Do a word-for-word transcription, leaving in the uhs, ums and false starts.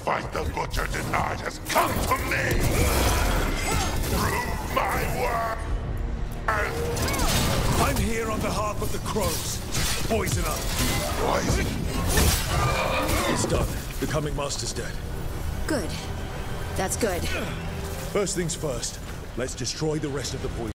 fight the Butcher denied has come to me! Through my work! I'm here on behalf of the Crows. Poison up. Poison? It's done. The Qamekmaster's dead. Good. That's good. First things first, let's destroy the rest of the poison.